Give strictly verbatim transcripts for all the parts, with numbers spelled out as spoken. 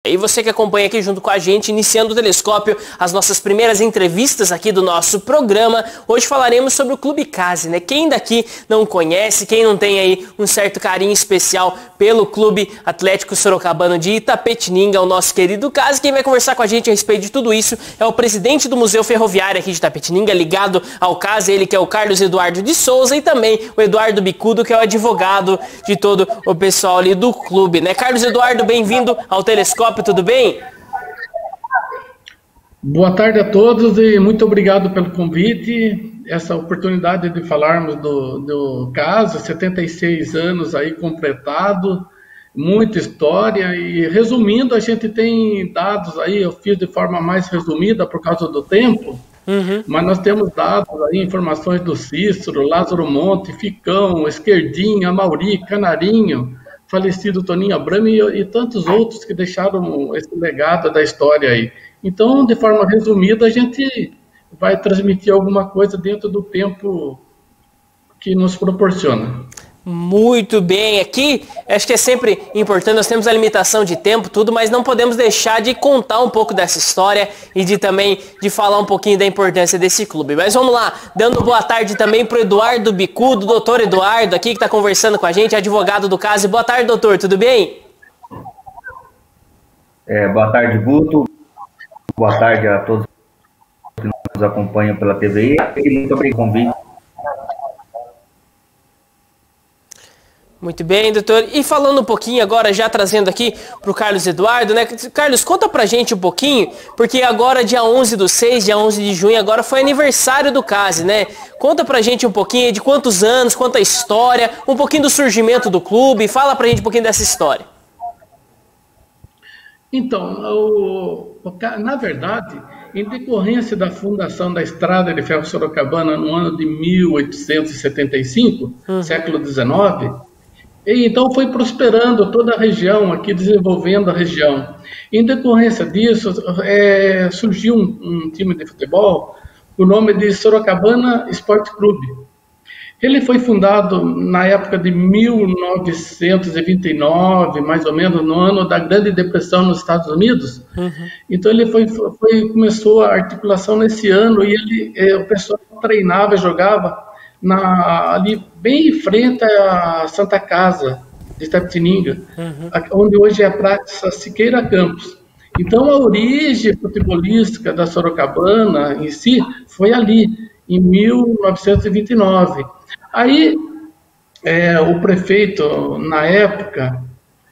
E você que acompanha aqui junto com a gente, iniciando o Telescópio, as nossas primeiras entrevistas aqui do nosso programa. Hoje falaremos sobre o Clube Case, né? Quem daqui não conhece, quem não tem aí um certo carinho especial pelo Clube Atlético Sorocabano de Itapetininga, o nosso querido Case. Quem vai conversar com a gente a respeito de tudo isso é o presidente do Museu Ferroviário aqui de Itapetininga, ligado ao Case, ele que é o Carlos Eduardo de Souza, e também o Eduardo Bicudo, que é o advogado de todo o pessoal ali do clube, né? Carlos Eduardo, bem-vindo ao Telescópio, tudo bem? Boa tarde a todos e muito obrigado pelo convite, essa oportunidade de falarmos do, do caso, setenta e seis anos aí completado, muita história, e resumindo, a gente tem dados aí, eu fiz de forma mais resumida por causa do tempo, uhum. Mas nós temos dados aí, informações do Cícero, Lázaro Monte, Ficão, Esquerdinha, Mauri, Canarinho, falecido Toninho Abramo e, e tantos outros que deixaram esse legado da história aí. Então, de forma resumida, a gente vai transmitir alguma coisa dentro do tempo que nos proporciona. Muito bem, aqui acho que é sempre importante, nós temos a limitação de tempo, tudo, mas não podemos deixar de contar um pouco dessa história e de também de falar um pouquinho da importância desse clube. Mas vamos lá, dando boa tarde também para o Eduardo Bicudo, doutor Eduardo aqui que está conversando com a gente, advogado do caso. Boa tarde, doutor, tudo bem? É, boa tarde, Guto. Boa tarde a todos que nos acompanham pela T V e muito obrigado pelo convite. Muito bem, doutor. E falando um pouquinho agora, já trazendo aqui para o Carlos Eduardo, né? Carlos, conta pra gente um pouquinho, porque agora dia onze do seis, dia onze de junho, agora foi aniversário do Case, né? Conta pra gente um pouquinho de quantos anos, quanta história, um pouquinho do surgimento do clube, fala pra gente um pouquinho dessa história. Então, o, o, na verdade, em decorrência da fundação da Estrada de Ferro Sorocabana no ano de mil oitocentos e setenta e cinco, uhum. século dezenove, e então foi prosperando toda a região, aqui desenvolvendo a região. Em decorrência disso, é, surgiu um, um time de futebol, o nome de Sorocabana Esporte Clube. Ele foi fundado na época de mil novecentos e vinte e nove, mais ou menos, no ano da Grande Depressão nos Estados Unidos. Uhum. Então ele foi, foi, começou a articulação nesse ano e ele, é, o pessoal treinava e jogava na, ali bem em frente à Santa Casa de Itapetininga, uhum. onde hoje é a Praça Siqueira Campos. Então a origem futebolística da Sorocabana em si foi ali, em mil novecentos e vinte e nove. Aí é, o prefeito, na época,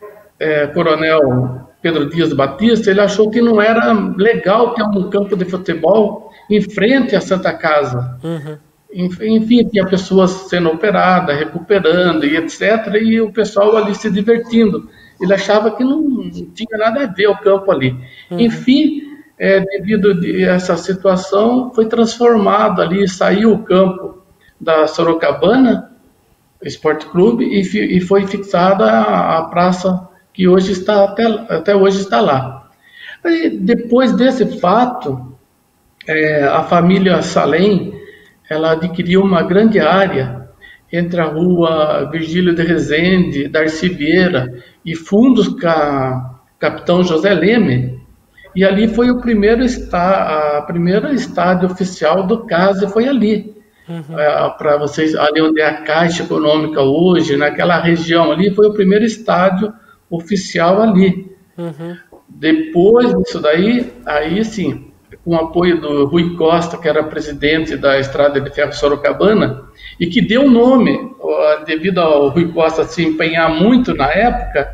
é, Coronel Pedro Dias Batista, ele achou que não era legal ter um campo de futebol em frente à Santa Casa. Uhum. Enfim, tinha pessoas sendo operadas, recuperando e etcétera, e o pessoal ali se divertindo. Ele achava que não tinha nada a ver o campo ali. Uhum. Enfim, é, devido a essa situação, foi transformado ali, saiu o campo da Sorocabana Esporte Clube e, e foi fixada a, a praça que hoje está até, até hoje está lá. Aí, depois desse fato, é, a família Salem, ela adquiriu uma grande área entre a rua Virgílio de Rezende, Darcy Vieira e fundos ca, Capitão José Leme, e ali foi o primeiro está, a primeira estádio oficial do Case, foi ali. Uhum. É, para vocês, ali onde é a Caixa Econômica hoje, naquela região ali, foi o primeiro estádio oficial ali. Uhum. Depois disso daí, aí sim, com o apoio do Rui Costa, que era presidente da Estrada de Ferro Sorocabana, e que deu nome, devido ao Rui Costa se empenhar muito na época,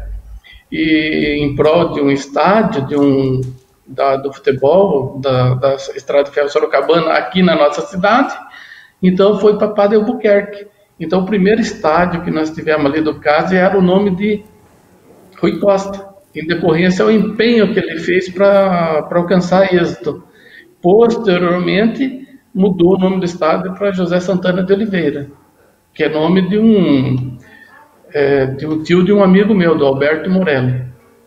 e em prol de um estádio, de um, da, do futebol, da, da Estrada de Ferro Sorocabana, aqui na nossa cidade, então foi para Padre Albuquerque. Então o primeiro estádio que nós tivemos ali do Case era o nome de Rui Costa, em decorrência ao empenho que ele fez para alcançar êxito. Posteriormente, mudou o nome do estádio para José Santana de Oliveira, que é nome de um, é, de um tio de um amigo meu, do Alberto Morelli.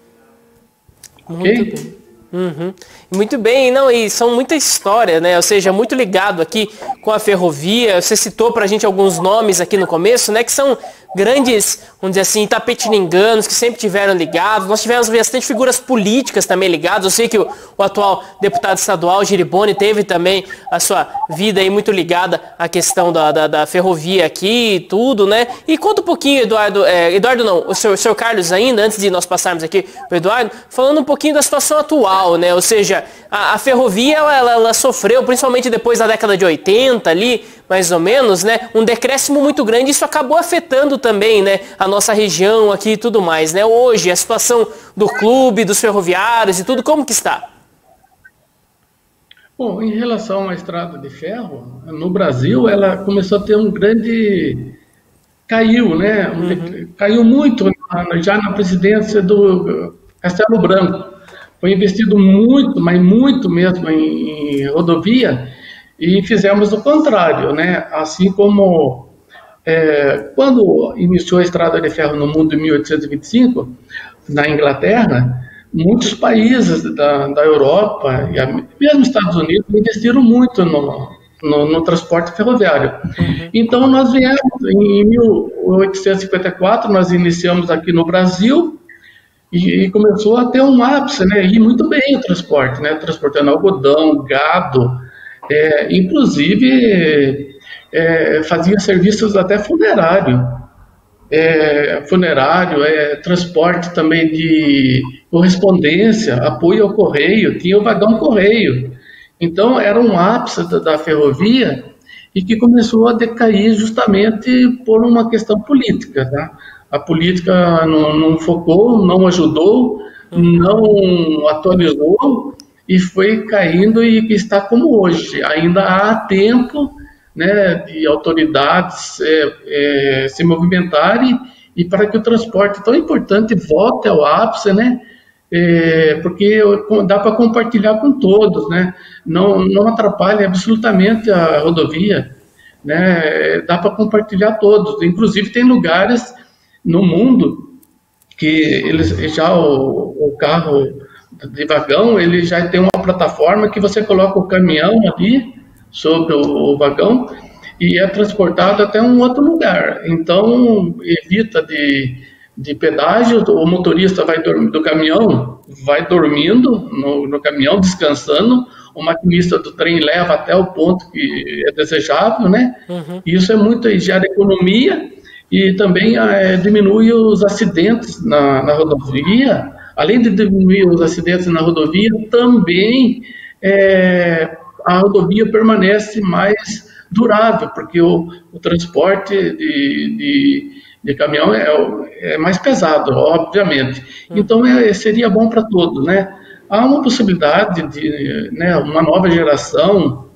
Muito okay? bem. Uhum. Muito bem, não, e são muita história, né? Ou seja, muito ligado aqui com a ferrovia. Você citou pra gente alguns nomes aqui no começo, né? Que são grandes, vamos dizer assim, itapetininganos que sempre tiveram ligados. Nós tivemos bastante figuras políticas também ligadas. Eu sei que o, o atual deputado estadual, Giriboni, teve também a sua vida aí muito ligada à questão da, da, da ferrovia aqui e tudo, né? E conta um pouquinho, Eduardo, é, Eduardo não, o senhor, o senhor Carlos ainda, antes de nós passarmos aqui para o Eduardo, falando um pouquinho da situação atual, né? Ou seja, a, a ferrovia, ela, ela, ela sofreu, principalmente depois da década de oitenta ali, mais ou menos, né? Um decréscimo muito grande, isso acabou afetando também, né? A nossa região aqui e tudo mais, né? Hoje, a situação do clube, dos ferroviários e tudo, como que está? Bom, em relação à estrada de ferro, no Brasil, ela começou a ter um grande... Caiu, né? Uhum. Caiu muito já na presidência do Castelo Branco. Foi investido muito, mas muito mesmo em, em rodovia, e fizemos o contrário, né? Assim como é, quando iniciou a estrada de ferro no mundo em mil oitocentos e vinte e cinco, na Inglaterra, muitos países da, da Europa e a, mesmo Estados Unidos investiram muito no, no, no transporte ferroviário. Uhum. Então nós viemos em mil oitocentos e cinquenta e quatro, nós iniciamos aqui no Brasil e, e começou a ter um ápice, né? E muito bem o transporte, né? Transportando algodão, gado, é, inclusive é, fazia serviços até funerário. É, funerário, é, transporte também de correspondência, apoio ao correio, tinha o vagão correio. Então era um ápice da, da ferrovia e que começou a decair justamente por uma questão política, tá? A política não, não focou, não ajudou, não atualizou e foi caindo e está como hoje. Ainda há tempo, né, de autoridades é, é, se movimentarem e para que o transporte tão importante volte ao ápice, né, é, porque dá para compartilhar com todos, né, não, não atrapalha absolutamente a rodovia, né, dá para compartilhar todos. Inclusive tem lugares no mundo que eles já o, o carro de vagão, ele já tem uma plataforma que você coloca o caminhão ali sobre o, o vagão e é transportado até um outro lugar. Então, evita de, de pedágio, o motorista vai dormir, do caminhão vai dormindo no, no caminhão, descansando, o maquinista do trem leva até o ponto que é desejável, né? Uhum. Isso é muito, gera economia e também é, diminui os acidentes na, na rodovia. Além de diminuir os acidentes na rodovia, também é, a rodovia permanece mais durável, porque o, o transporte de, de, de caminhão é, é mais pesado, obviamente. Então, é, seria bom para todos, né? Há uma possibilidade de, né, uma nova geração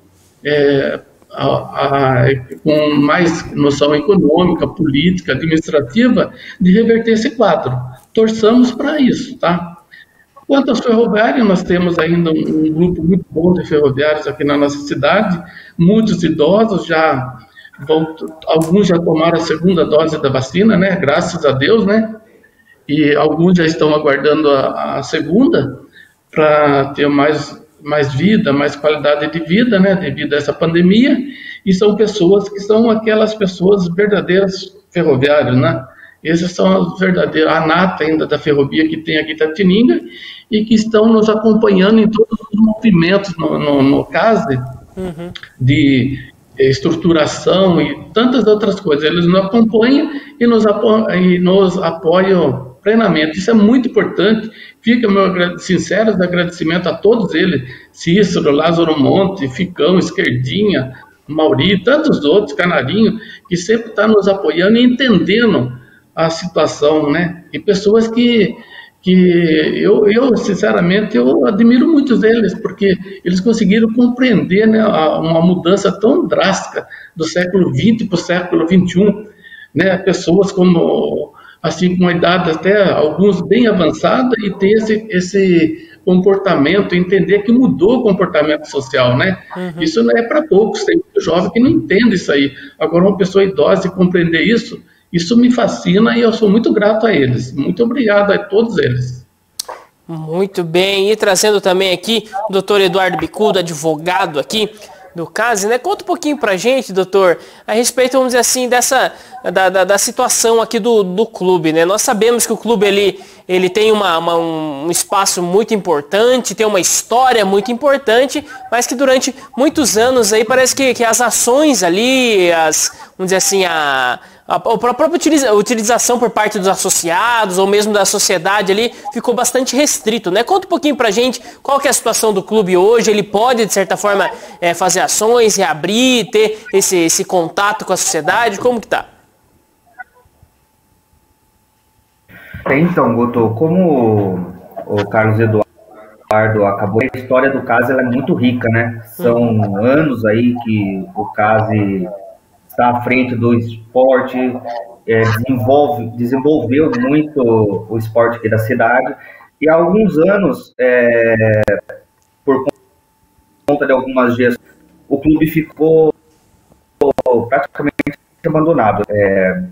é, a, a, com mais noção econômica, política, administrativa, de reverter esse quadro. Torçamos para isso, tá? Quanto aos ferroviários, nós temos ainda um, um grupo muito bom de ferroviários aqui na nossa cidade, muitos idosos, já vão, alguns já tomaram a segunda dose da vacina, né? Graças a Deus, né? E alguns já estão aguardando a, a segunda para ter mais, mais vida, mais qualidade de vida, né? Devido a essa pandemia, e são pessoas que são aquelas pessoas verdadeiras ferroviários, né? Esses são os verdadeiros, a nata ainda da ferrovia que tem aqui em Itapetininga e que estão nos acompanhando em todos os movimentos no, no, no CASE, uhum. de estruturação e tantas outras coisas. Eles nos acompanham e nos, apo e nos apoiam plenamente. Isso é muito importante. Fica meu sincero agradecimento a todos eles, Cícero, Lázaro Monte, Ficão, Esquerdinha, Mauri, tantos outros, Canarinho, que sempre estão nos apoiando e entendendo a situação, né? E pessoas que, que eu, eu, sinceramente, eu admiro muitos deles, porque eles conseguiram compreender, né, uma mudança tão drástica do século vinte para o século vinte e um, né? Pessoas como, assim, com uma idade até, alguns bem avançada, e ter esse, esse comportamento, entender que mudou o comportamento social, né? Uhum. Isso não é para poucos, tem muito jovem que não entende isso aí. Agora, uma pessoa idosa compreender isso, isso me fascina e eu sou muito grato a eles. Muito obrigado a todos eles. Muito bem. E trazendo também aqui o doutor Eduardo Bicudo, advogado aqui. do CASE, né? Conta um pouquinho pra gente, doutor, a respeito, vamos dizer assim, dessa, da, da, da situação aqui do, do clube, né? Nós sabemos que o clube, ele, ele tem uma, uma, um espaço muito importante, tem uma história muito importante, mas que durante muitos anos aí parece que, que as ações ali, as, vamos dizer assim, a... A própria utilização por parte dos associados ou mesmo da sociedade ali ficou bastante restrito, né? Conta um pouquinho pra gente qual que é a situação do clube hoje. Ele pode, de certa forma, é, fazer ações, reabrir, ter esse, esse contato com a sociedade? Como que tá? Então, Guto, como o Carlos Eduardo acabou, a história do CASE ela é muito rica, né? São hum. anos aí que o CASE está à frente do esporte, é, desenvolve, desenvolveu muito o esporte aqui da cidade, e há alguns anos, é, por conta de algumas gestões, o clube ficou praticamente abandonado. É,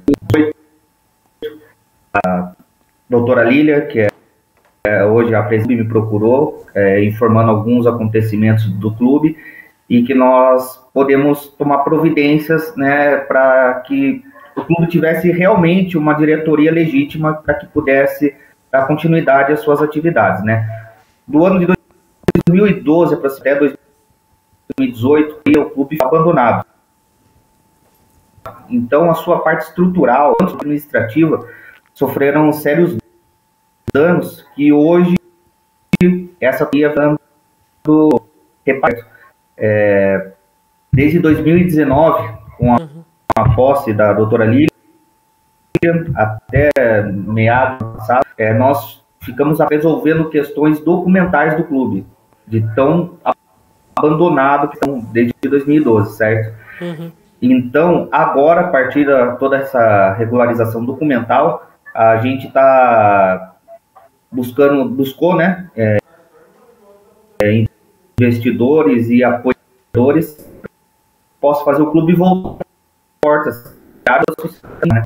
a doutora Lília, que é, é hoje a presidente, me procurou, é, informando alguns acontecimentos do clube, e que nós podemos tomar providências, né, para que o clube tivesse realmente uma diretoria legítima para que pudesse dar continuidade às suas atividades, né. Do ano de dois mil e doze até dois mil e dezoito, o clube foi abandonado. Então, a sua parte estrutural, administrativa, sofreram sérios danos que hoje essa ia dando reparto. É, desde dois mil e dezenove, com a, uhum. a posse da doutora Lília, até meados do passado, é, nós ficamos resolvendo questões documentais do clube, de tão abandonado que estão desde dois mil e doze, certo? Uhum. Então, agora, a partir de toda essa regularização documental, a gente está buscando, buscou, né, é, é, investidores e apoiadores, posso fazer o clube voltar portas. Né?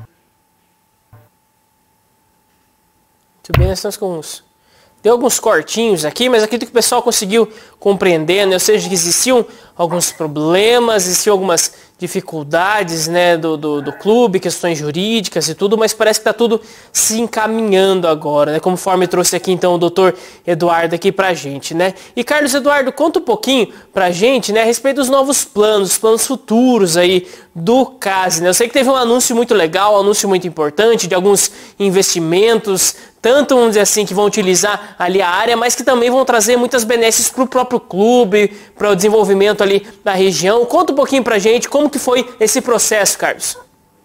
Muito bem, nós estamos com uns... Deu alguns cortinhos aqui, mas acredito que o pessoal conseguiu compreender, né? Ou seja, que existiam alguns problemas, existiam algumas dificuldades, né, do, do, do clube, questões jurídicas e tudo, mas parece que está tudo se encaminhando agora, né? Conforme trouxe aqui então o doutor Eduardo aqui pra gente, né? E Carlos Eduardo, conta um pouquinho pra gente, né, a respeito dos novos planos, os planos futuros aí do CASE, né? Eu sei que teve um anúncio muito legal, um anúncio muito importante de alguns investimentos, tanto, vamos dizer assim, que vão utilizar ali a área, mas que também vão trazer muitas benesses para o próprio clube, para o desenvolvimento ali da região. Conta um pouquinho para a gente como que foi esse processo, Carlos.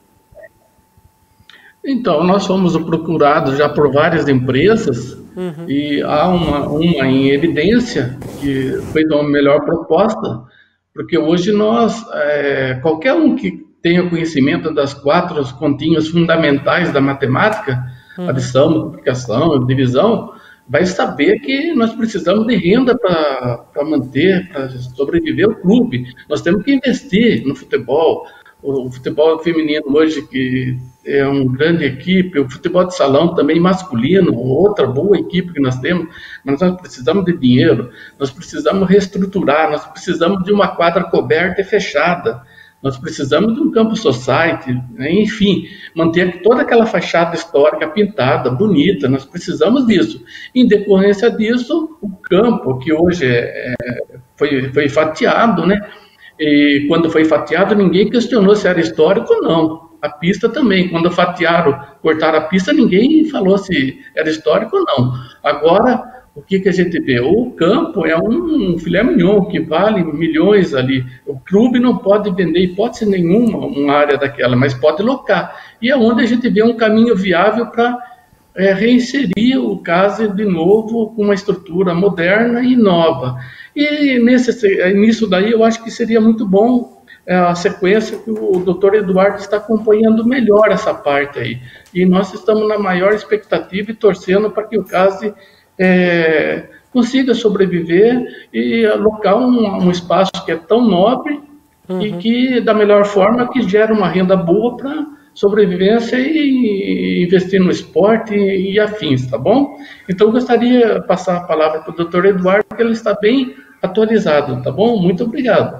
Então, nós fomos procurados já por várias empresas, uhum. e há uma, uma em evidência que fez uma melhor proposta, porque hoje nós, é, qualquer um que tenha conhecimento das quatro continhas fundamentais da matemática, uhum. adição, multiplicação, divisão, vai saber que nós precisamos de renda para manter, para sobreviver o clube. Nós temos que investir no futebol. O, o futebol feminino hoje, que é uma grande equipe, o futebol de salão também masculino, outra boa equipe que nós temos, mas nós precisamos de dinheiro, nós precisamos reestruturar, nós precisamos de uma quadra coberta e fechada. Nós precisamos de um campo society, né? Enfim, manter toda aquela fachada histórica pintada, bonita, nós precisamos disso. Em decorrência disso, o campo, que hoje é, foi, foi fatiado, né? E quando foi fatiado, ninguém questionou se era histórico ou não. A pista também, quando fatiaram, cortaram a pista, ninguém falou se era histórico ou não. Agora, o que, que a gente vê? O campo é um filé mignon que vale milhões ali. O clube não pode vender hipótese nenhuma uma área daquela, mas pode locar. E é onde a gente vê um caminho viável para é, reinserir o CASE de novo com uma estrutura moderna e nova. E nesse, nisso daí eu acho que seria muito bom é, a sequência que o doutor Eduardo está acompanhando melhor essa parte aí. E nós estamos na maior expectativa e torcendo para que o CASE É, consiga sobreviver e alocar um, um espaço que é tão nobre, uhum. e que, da melhor forma, que gera uma renda boa para sobrevivência e investir no esporte e, e afins, tá bom? Então, eu gostaria de passar a palavra para o doutor Eduardo, porque ele está bem atualizado, tá bom? Muito obrigado.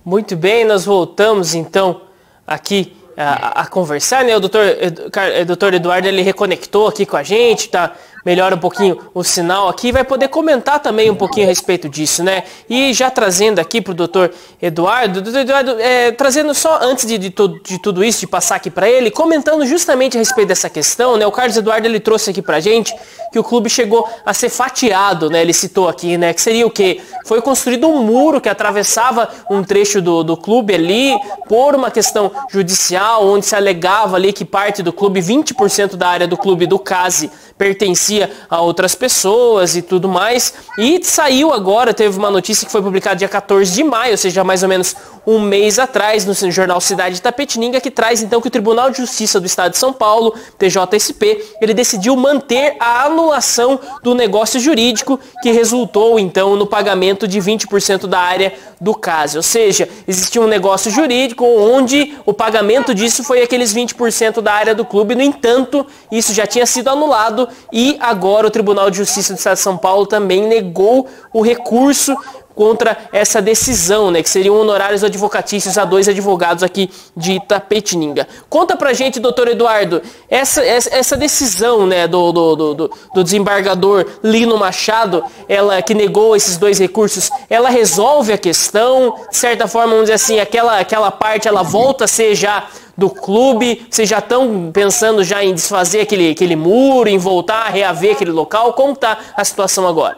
Muito bem, nós voltamos então aqui a, a conversar, né? O doutor, doutor Eduardo, ele reconectou aqui com a gente, tá? Melhora um pouquinho o sinal aqui, vai poder comentar também um pouquinho a respeito disso, né? E já trazendo aqui para o doutor Eduardo, doutor Eduardo, é, trazendo só antes de, de, tudo, de tudo isso, de passar aqui para ele, comentando justamente a respeito dessa questão, né? O Carlos Eduardo, ele trouxe aqui para a gente que o clube chegou a ser fatiado, né? Ele citou aqui, né? Que seria o quê? Foi construído um muro que atravessava um trecho do, do clube ali, por uma questão judicial, onde se alegava ali que parte do clube, vinte por cento da área do clube do CASE, pertencia a outras pessoas e tudo mais, e saiu agora, teve uma notícia que foi publicada dia quatorze de maio, ou seja, mais ou menos um mês atrás, no jornal Cidade de Itapetininga, que traz então que o Tribunal de Justiça do Estado de São Paulo, T J S P, ele decidiu manter a anulação do negócio jurídico que resultou então no pagamento de vinte por cento da área do CASE, ou seja, existia um negócio jurídico onde o pagamento disso foi aqueles vinte por cento da área do clube, no entanto, isso já tinha sido anulado e agora o Tribunal de Justiça do Estado de São Paulo também negou o recurso contra essa decisão, né, que seriam honorários advocatícios a dois advogados aqui de Itapetininga. Conta pra gente, doutor Eduardo, essa, essa, essa decisão, né, do, do, do, do desembargador Lino Machado, ela que negou esses dois recursos, ela resolve a questão, de certa forma, vamos dizer assim, aquela, aquela parte, ela volta a ser já do clube, vocês já estão pensando já em desfazer aquele, aquele muro, em voltar a reaver aquele local, como está a situação agora?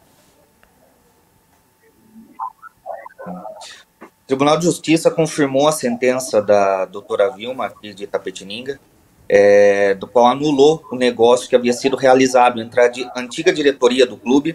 O Tribunal de Justiça confirmou a sentença da doutora Vilma, aqui de Itapetininga, é, do qual anulou o negócio que havia sido realizado entre a antiga diretoria do clube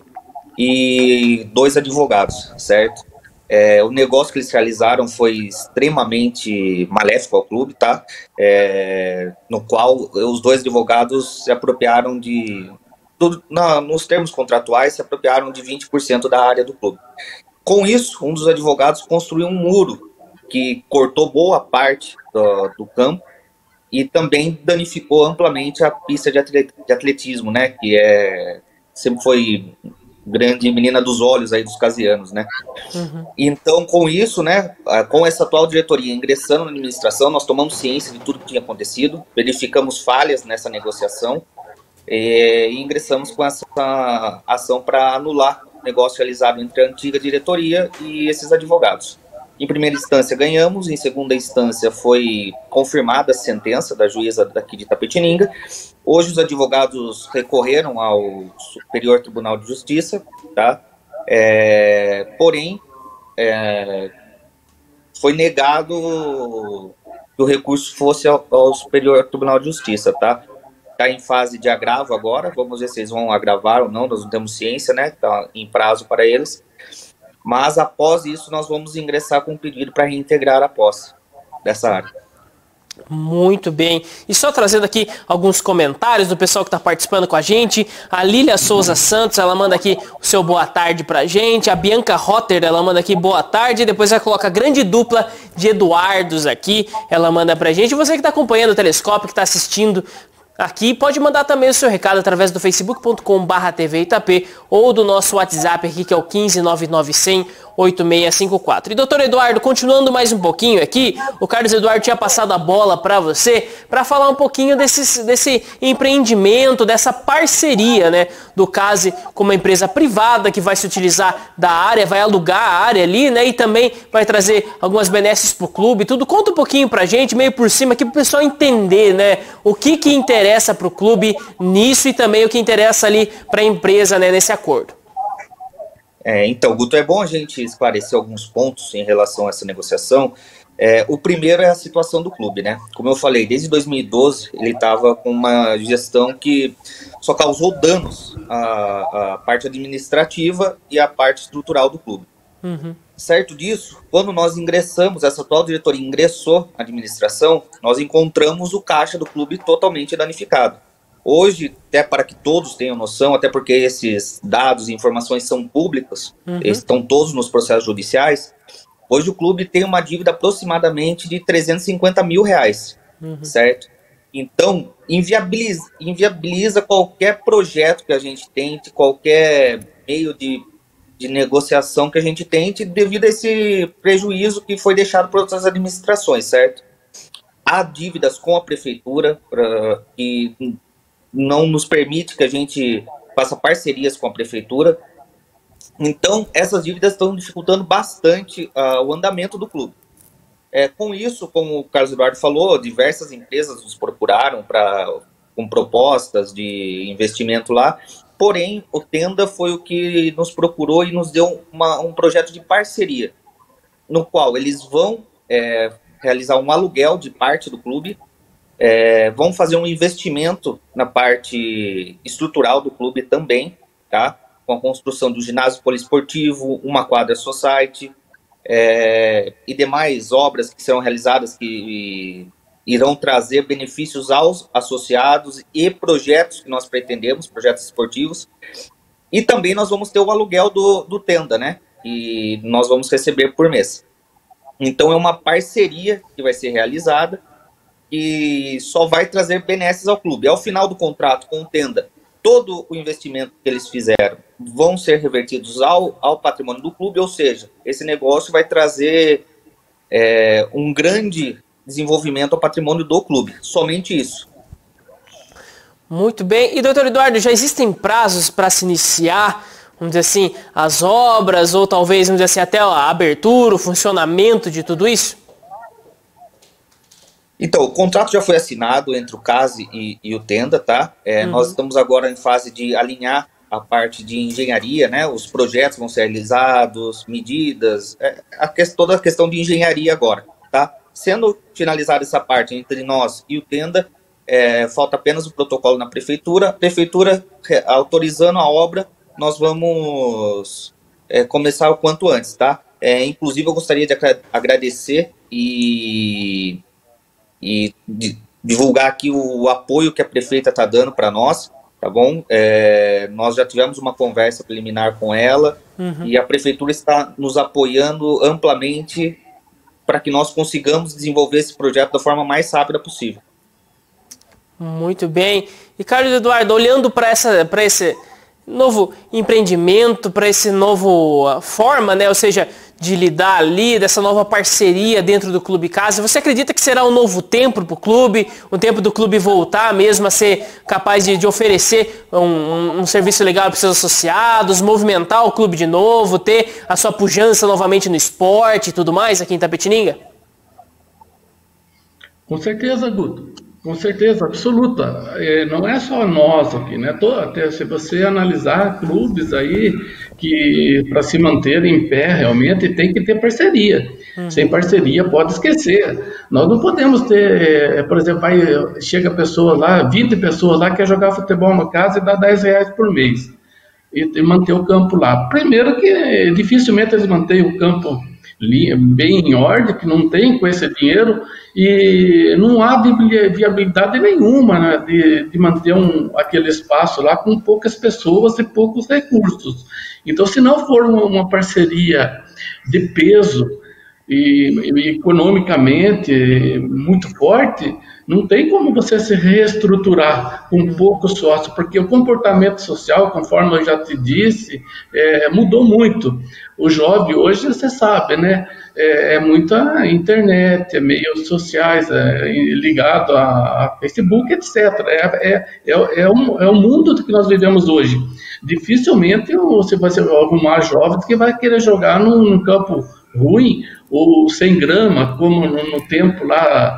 e dois advogados, certo? É, o negócio que eles realizaram foi extremamente maléfico ao clube, tá? É, no qual os dois advogados se apropriaram de, do, na, nos termos contratuais, se apropriaram de vinte por cento da área do clube. Com isso, um dos advogados construiu um muro que cortou boa parte do, do campo e também danificou amplamente a pista de atletismo, né? Que é, sempre foi grande menina dos olhos aí dos casianos, né? Uhum. Então, com isso, né, com essa atual diretoria ingressando na administração, nós tomamos ciência de tudo que tinha acontecido, verificamos falhas nessa negociação e, e ingressamos com essa ação para anular o negócio realizado entre a antiga diretoria e esses advogados. Em primeira instância ganhamos, em segunda instância foi confirmada a sentença da juíza daqui de Itapetininga. Hoje os advogados recorreram ao Superior Tribunal de Justiça, tá? É, porém, é, foi negado que o recurso fosse ao, ao Superior Tribunal de Justiça, tá? Está em fase de agravo agora, vamos ver se eles vão agravar ou não, nós não temos ciência, né? Está em prazo para eles. Mas após isso nós vamos ingressar com um pedido para reintegrar a posse dessa área. Muito bem. E só trazendo aqui alguns comentários do pessoal que está participando com a gente. A Lília Souza Santos, ela manda aqui o seu boa tarde pra gente. A Bianca Rotter, ela manda aqui boa tarde. Depois ela coloca a grande dupla de Eduardos aqui. Ela manda pra gente. Você que está acompanhando o Telescópio, que está assistindo aqui, pode mandar também o seu recado através do facebook ponto com barra T V Itapê ou do nosso WhatsApp aqui, que é o um cinco nove nove zero zero oito seis cinco quatro. E doutor Eduardo, continuando mais um pouquinho aqui, o Carlos Eduardo tinha passado a bola para você para falar um pouquinho desse, desse empreendimento, dessa parceria, né, do CASE com uma empresa privada que vai se utilizar da área, vai alugar a área ali, né, e também vai trazer algumas benesses para o clube, tudo. Conta um pouquinho pra gente, meio por cima, aqui para o pessoal entender, né, o que que interessa para o clube nisso e também o que interessa ali para a empresa, né, nesse acordo. É, então, Guto, é bom a gente esclarecer alguns pontos em relação a essa negociação. É, o primeiro é a situação do clube, né? Como eu falei, desde dois mil e doze ele estava com uma gestão que só causou danos à, à parte administrativa e à parte estrutural do clube. Uhum. Certo disso, quando nós ingressamos, essa atual diretoria ingressou na administração, nós encontramos o caixa do clube totalmente danificado. Hoje, até para que todos tenham noção, até porque esses dados e informações são públicos, uhum. Eles estão todos nos processos judiciais, hoje o clube tem uma dívida aproximadamente de trezentos e cinquenta mil reais, uhum. Certo? Então, inviabiliza, inviabiliza qualquer projeto que a gente tente, qualquer meio de de negociação que a gente tem devido a esse prejuízo que foi deixado por outras administrações, certo? Há dívidas com a prefeitura pra, que não nos permite que a gente faça parcerias com a prefeitura. Então, essas dívidas estão dificultando bastante uh, o andamento do clube. É, com isso, como o Carlos Eduardo falou, diversas empresas nos procuraram pra, com propostas de investimento lá, porém, o Tenda foi o que nos procurou e nos deu uma, um projeto de parceria, no qual eles vão é, realizar um aluguel de parte do clube, é, vão fazer um investimento na parte estrutural do clube também, tá? Com a construção do ginásio poliesportivo, uma quadra society, é, e demais obras que serão realizadas que irão trazer benefícios aos associados e projetos que nós pretendemos, projetos esportivos. E também nós vamos ter o aluguel do, do Tenda, né? E nós vamos receber por mês. Então é uma parceria que vai ser realizada e só vai trazer benesses ao clube. Ao final do contrato com o Tenda, todo o investimento que eles fizeram vão ser revertidos ao, ao patrimônio do clube, ou seja, esse negócio vai trazer é, um grande desenvolvimento ao patrimônio do clube, somente isso. Muito bem. E, doutor Eduardo, já existem prazos para se iniciar, vamos dizer assim, as obras, ou talvez, vamos dizer assim, até a abertura, o funcionamento de tudo isso? Então, o contrato já foi assinado entre o CASE e, e o Tenda, tá? É, uhum. Nós estamos agora em fase de alinhar a parte de engenharia, né? Os projetos vão ser realizados, medidas, é, a que, toda a questão de engenharia agora, tá? Sendo finalizada essa parte entre nós e o Tenda, é, falta apenas o protocolo na prefeitura. A prefeitura autorizando a obra, nós vamos é, começar o quanto antes, tá? É, inclusive, eu gostaria de agradecer e... e de, divulgar aqui o, o apoio que a prefeita está dando para nós, tá bom? É, nós já tivemos uma conversa preliminar com ela, uhum. E a prefeitura está nos apoiando amplamente para que nós consigamos desenvolver esse projeto da forma mais rápida possível. Muito bem. E Carlos Eduardo, olhando para essa, para esse novo empreendimento, para essa nova forma, né, ou seja, de lidar ali, dessa nova parceria dentro do Clube Casa, você acredita que será um novo tempo para o clube, um tempo do clube voltar mesmo a ser capaz de, de oferecer um, um, um serviço legal para seus associados, movimentar o clube de novo, ter a sua pujança novamente no esporte e tudo mais aqui em Itapetininga? Com certeza, Guto. Com certeza, absoluta. É, não é só nós aqui, né? Tô, até se você analisar clubes aí que para se manter em pé realmente tem que ter parceria. Uhum. Sem parceria pode esquecer. Nós não podemos ter, por exemplo, vai, chega pessoas lá, vinte pessoas lá que quer jogar futebol na casa e dá dez reais por mês. E, e manter o campo lá. Primeiro que dificilmente eles mantêm o campo bem em ordem, que não tem com esse dinheiro, e não há viabilidade nenhuma, né, de, de manter um, aquele espaço lá com poucas pessoas e poucos recursos. Então, se não for uma, uma parceria de peso e, e economicamente muito forte, não tem como você se reestruturar com pouco sócio, porque o comportamento social, conforme eu já te disse, é, mudou muito. O jovem hoje, você sabe, né, é, é muita internet, é meios sociais, é, ligado a, a Facebook, etcétera. É, é, é, é, um, é o mundo que nós vivemos hoje. Dificilmente você vai arrumar jovem que vai querer jogar num, num campo ruim ou sem grama, como no, no tempo lá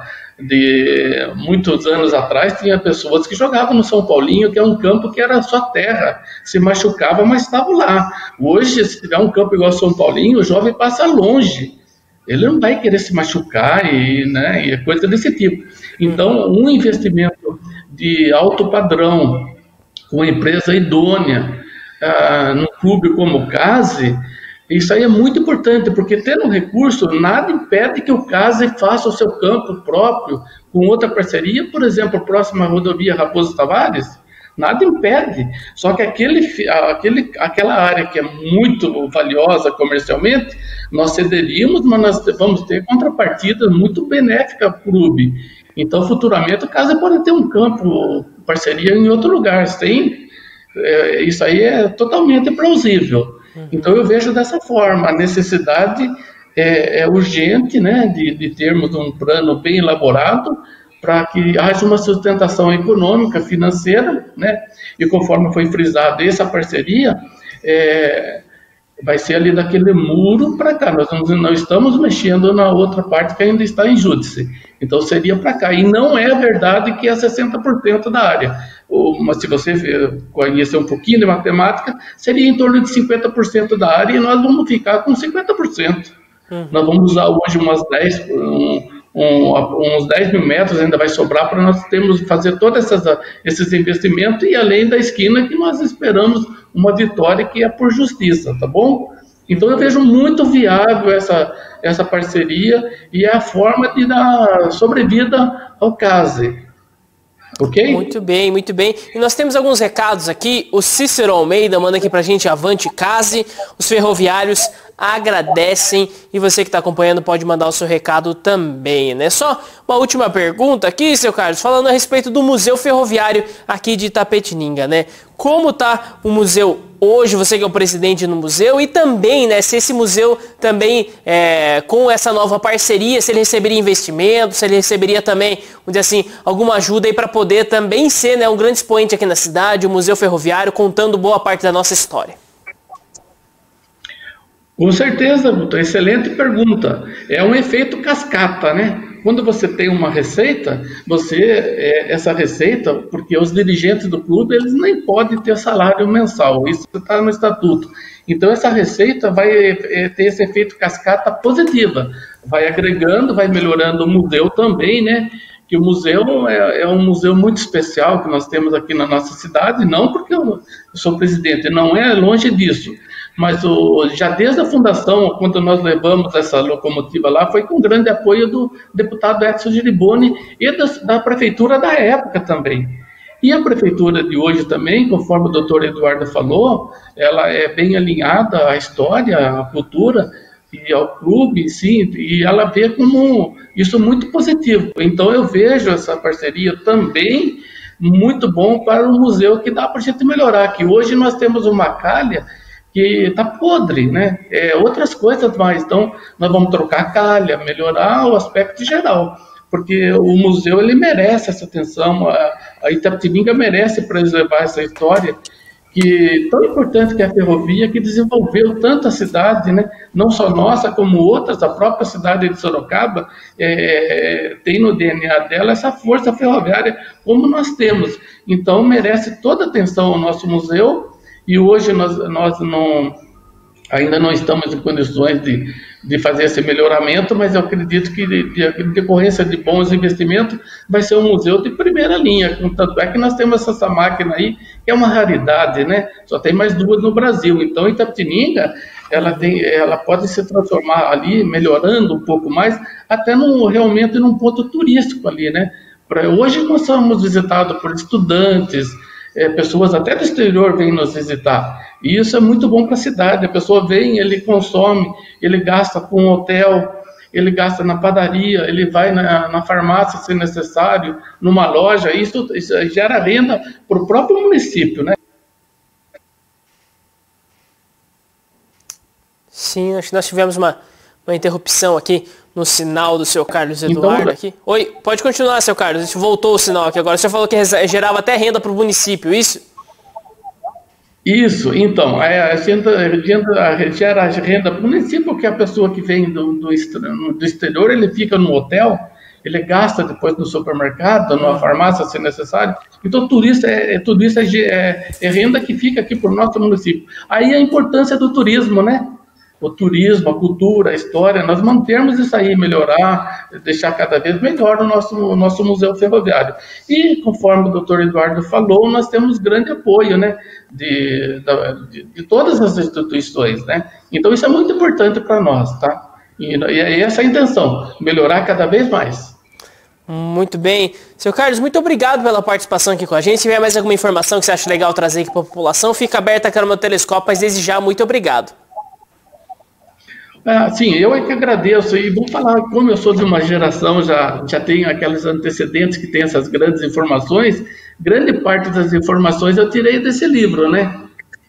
de muitos anos atrás, tinha pessoas que jogavam no São Paulinho, que é um campo que era só terra, se machucava, mas estava lá. Hoje, se tiver um campo igual ao São Paulinho, o jovem passa longe, ele não vai querer se machucar e, né, e coisa desse tipo. Então, um investimento de alto padrão, com empresa idônea, ah, num clube como o CASE, isso aí é muito importante, porque tendo recurso, nada impede que o CASE faça o seu campo próprio, com outra parceria, por exemplo, próxima rodovia Raposo Tavares, nada impede. Só que aquele, aquele, aquela área que é muito valiosa comercialmente, nós cederíamos, mas nós vamos ter contrapartida muito benéfica para o clube. Então, futuramente, o CASE pode ter um campo, parceria em outro lugar. Tem, é, isso aí é totalmente plausível. Uhum. Então eu vejo dessa forma, a necessidade é, é urgente, né, de, de termos um plano bem elaborado para que haja uma sustentação econômica, financeira, né, e conforme foi frisado, essa parceria é, vai ser ali daquele muro para cá, nós não, não estamos mexendo na outra parte que ainda está em júdice, então seria para cá, e não é verdade que é sessenta por cento da área, mas se você conhecer um pouquinho de matemática, seria em torno de cinquenta por cento da área e nós vamos ficar com cinquenta por cento. Uhum. Nós vamos usar hoje umas dez, um, um, uns dez mil metros, ainda vai sobrar para nós termos fazer todos esses investimentos e além da esquina que nós esperamos uma vitória que é por justiça, tá bom? Então eu vejo muito viável essa, essa parceria e é a forma de dar sobrevida ao CASE. Ok? Muito bem, muito bem. E nós temos alguns recados aqui. O Cícero Almeida manda aqui pra gente: avante CASE. Os ferroviários agradecem. E você que está acompanhando pode mandar o seu recado também, né? Só uma última pergunta aqui, seu Carlos, falando a respeito do Museu Ferroviário aqui de Itapetininga, né? Como tá o museu hoje, você que é o presidente no museu, e também, né, se esse museu também, é, com essa nova parceria, se ele receberia investimento, se ele receberia também, vamos dizer assim, alguma ajuda aí para poder também ser, né, um grande expoente aqui na cidade, o Museu Ferroviário, contando boa parte da nossa história. Com certeza, Guto, excelente pergunta. É um efeito cascata, né? Quando você tem uma receita, você, é, essa receita, porque os dirigentes do clube, eles nem podem ter salário mensal, isso está no estatuto. Então essa receita vai é, ter esse efeito cascata positiva, vai agregando, vai melhorando o museu também, né? Que o museu é, é um museu muito especial que nós temos aqui na nossa cidade, não porque eu, eu sou presidente, não é longe disso. Mas o, já desde a fundação, quando nós levamos essa locomotiva lá, foi com grande apoio do deputado Edson Giriboni e da, da prefeitura da época também. E a prefeitura de hoje também, conforme o doutor Eduardo falou, ela é bem alinhada à história, à cultura e ao clube, sim, e ela vê como isso muito positivo. Então eu vejo essa parceria também muito bom para o museu, que dá para a gente melhorar, que hoje nós temos uma calha que está podre, né? É, outras coisas mais, então nós vamos trocar a calha, melhorar o aspecto geral, porque o museu ele merece essa atenção, a, a Itapetininga merece preservar essa história, que tão importante que é a ferrovia, que desenvolveu tanto a cidade, né? Não só nossa, como outras, a própria cidade de Sorocaba é, tem no D N A dela essa força ferroviária, como nós temos, então merece toda a atenção ao nosso museu. E hoje nós, nós não, ainda não estamos em condições de, de fazer esse melhoramento, mas eu acredito que, de, de, em decorrência de bons investimentos, vai ser um museu de primeira linha. Tanto é que nós temos essa máquina aí, que é uma raridade, né? Só tem mais duas no Brasil. Então, Itapetininga, ela, tem, ela pode se transformar ali, melhorando um pouco mais, até no, realmente num ponto turístico ali, né? Pra, hoje nós somos visitados por estudantes, É, pessoas até do exterior vêm nos visitar, e isso é muito bom para a cidade. A pessoa vem, ele consome, ele gasta com um hotel, ele gasta na padaria, ele vai na, na farmácia se necessário, numa loja, isso, isso gera renda para o próprio município, né? Sim, acho que nós tivemos uma, uma interrupção aqui no sinal do seu Carlos Eduardo então, aqui. Oi, pode continuar, seu Carlos, a gente voltou o sinal aqui agora. Você falou que gerava até renda para o município, isso? Isso, então, a agenda, a gera renda para o município, porque a pessoa que vem do, do, do exterior, ele fica no hotel, ele gasta depois no supermercado, numa farmácia, se necessário. Então, turista é, é, tudo isso é, é, é renda que fica aqui para o nosso município. Aí a importância do turismo, né? O turismo, a cultura, a história, nós mantermos isso aí, melhorar, deixar cada vez melhor o nosso, o nosso museu ferroviário. E, conforme o doutor Eduardo falou, nós temos grande apoio, né, de, de, de todas as instituições, né? Então, isso é muito importante para nós, tá? E, e é essa a intenção, melhorar cada vez mais. Muito bem. Seu Carlos, muito obrigado pela participação aqui com a gente. Se tiver mais alguma informação que você acha legal trazer aqui para a população, fica aberta aqui no meu telescópio, mas desde já, muito obrigado. Ah, sim, eu é que agradeço, e vou falar, como eu sou de uma geração, já, já tenho aqueles antecedentes que tem essas grandes informações, grande parte das informações eu tirei desse livro, né?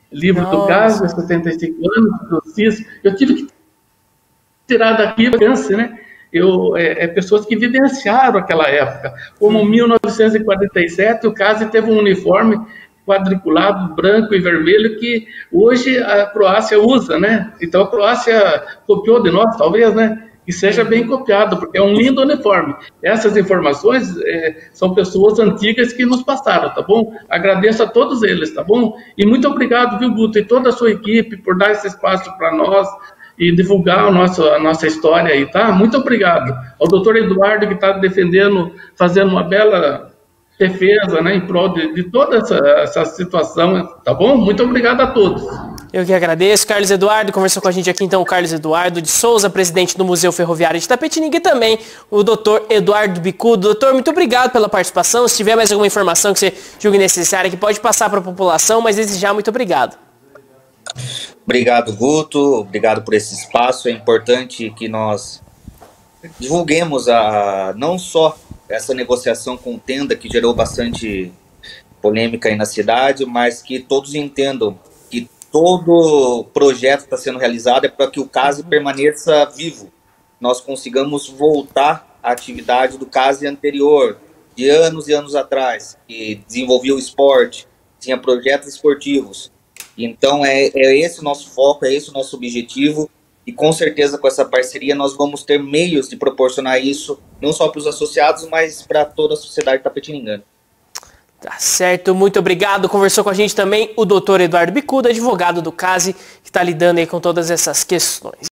livro Nossa. do caso, setenta e cinco anos, do C I S. Eu tive que tirar daqui a alcance, né? Eu, é, é, pessoas que vivenciaram aquela época. Como em mil novecentos e quarenta e sete, o CASI teve um uniforme quadriculado, branco e vermelho, que hoje a Croácia usa, né? Então a Croácia copiou de nós, talvez, né? Que seja bem copiado, porque é um lindo uniforme. Essas informações é, são pessoas antigas que nos passaram, tá bom? Agradeço a todos eles, tá bom? E muito obrigado, viu, Guto, e toda a sua equipe por dar esse espaço para nós e divulgar o nosso, a nossa história aí, tá? Muito obrigado. Ao doutor Eduardo, que está defendendo, fazendo uma bela defesa, né, em prol de, de toda essa, essa situação, tá bom? Muito obrigado a todos. Eu que agradeço. Carlos Eduardo, conversou com a gente aqui então o Carlos Eduardo de Souza, presidente do Museu Ferroviário de Tapetininga, e também o doutor Eduardo Bicudo. Doutor, muito obrigado pela participação. Se tiver mais alguma informação que você julgue necessária, que pode passar para a população, mas desde já, muito obrigado. Obrigado, Guto. Obrigado por esse espaço. É importante que nós divulguemos a, não só essa negociação com Tenda, que gerou bastante polêmica aí na cidade, mas que todos entendam que todo projeto que está sendo realizado é para que o CASI permaneça vivo. Nós consigamos voltar à atividade do CASI anterior, de anos e anos atrás, que desenvolvia o esporte, tinha projetos esportivos. Então é, é esse o nosso foco, é esse o nosso objetivo, e com certeza com essa parceria nós vamos ter meios de proporcionar isso, não só para os associados, mas para toda a sociedade tapetiningana. Tá certo, muito obrigado. Conversou com a gente também o doutor Eduardo Bicudo, advogado do CASI, que está lidando aí com todas essas questões.